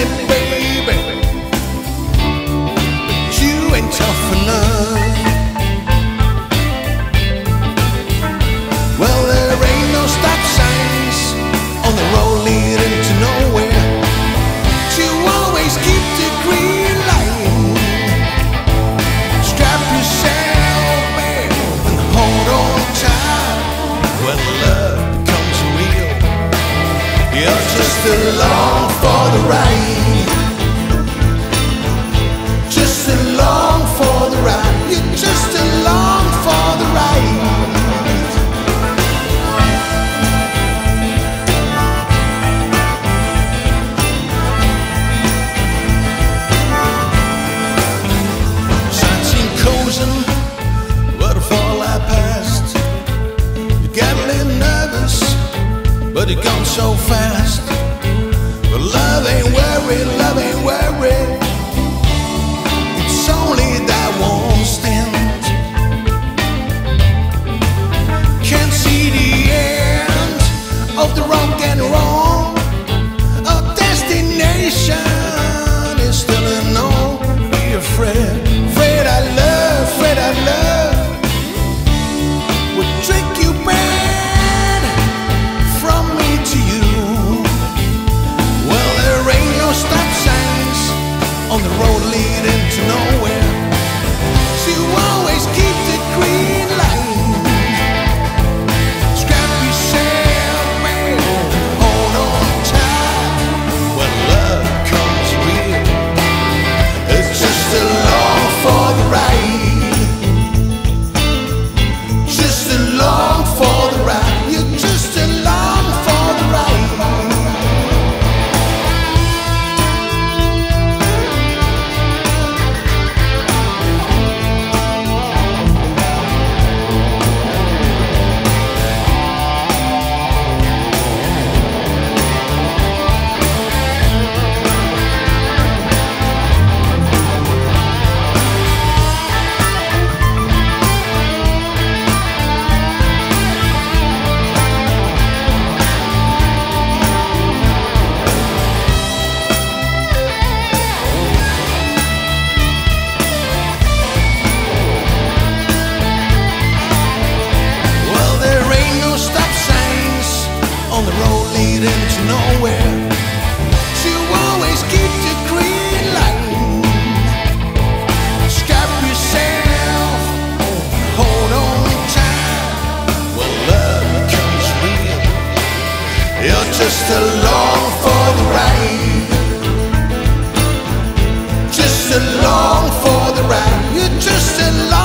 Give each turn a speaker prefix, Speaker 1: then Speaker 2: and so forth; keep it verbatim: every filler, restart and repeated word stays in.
Speaker 1: it, baby, but you ain't tough enough. Well, there ain't no stop signs on the road leading to nowhere. You always keep the green light. Strap yourself, babe, and hold on tight. When love becomes real, you're just along for the ride. Just along for the ride. You're just along for the ride. But it gone so fast. But love ain't worried, love ain't worried. It's only that one stint. Can't see the end of the wrong and wrong. Our destination is still unknown. Be afraid, afraid I love, afraid I love would trick you back to you. Well, there ain't no stop signs on the road leading to nowhere. So you always keep the green light. Strap yourself, man, hold on tight. When love comes real, it's just along for the ride. Just along for the ride. You're just along for the ride. On the road leading to nowhere, you always keep the green light. Strap yourself, hold on tight. When love becomes real, you're just along for the ride. Just along for the ride. You're just along.